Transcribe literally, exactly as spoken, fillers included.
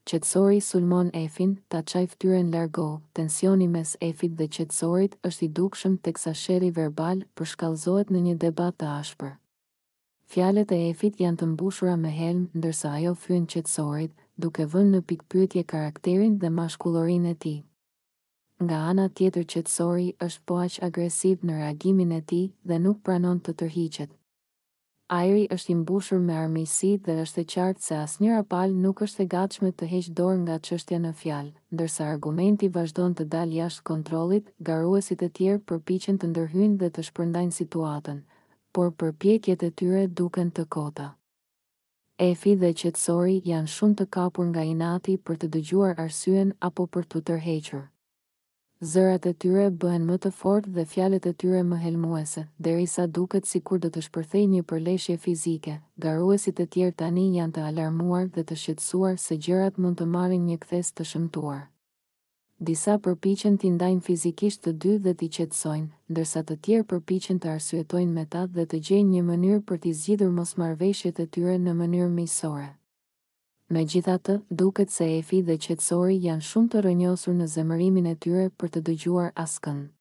Qetsori sulmon Efin, ta qaj ftyren Largohu. Tensioni mes Efit dhe Qetsorit është i dukshëm teksa sheri verbal përshkallëzohet në një debat të ashpër. Fjalët e Efit janë të mbushura me helm, ndërsa ajo fyen Qetsorit, duke vënë në pikpyetje karakterin dhe mashkullorinë e tij. Nga ana tjetër Qetsori është po aq agresiv në reagimin e tij dhe nuk pranon të tërhiqet. Ajri është i mbushur me armiqësi dhe është e qartë se asnjëra palë nuk është e gatshme të heqë dorë nga çështja në fjalë, ndërsa argumenti vazhdon të dalë jashtë kontrollit, garuesit e tjerë përpiqen të ndërhyjnë dhe të shpërndajnë situatën, por përpjekjet e tyre duken të kota. Efi dhe Qetsori janë shumë të kapur nga inati për të dëgjuar arsyen apo për të tërhequr. Zërat e tyre bëhen më të fortë dhe fjalët e tyre më helmuese, derisa duket sikur do të shpërthejë një përleshje fizike. Garuesit e tjerë tani janë të alarmuar dhe të shqetësuar se gjërat mund të marrin një kthes të shëmtuar. Disa përpiqen t'i ndajnë fizikisht të dy dhe t'i qetësojnë, ndërsa të tjerë përpiqen të arsyetojnë me ta dhe të gjejnë një mënyrë për t'i zgjidhur mosmarrëveshjet e tyre në mënyrë miqësore. Megjithatë, duket se Efi dhe Qetsori janë shumë të rrënjosur në zemërimin e tyre për të dëgjuar askënd.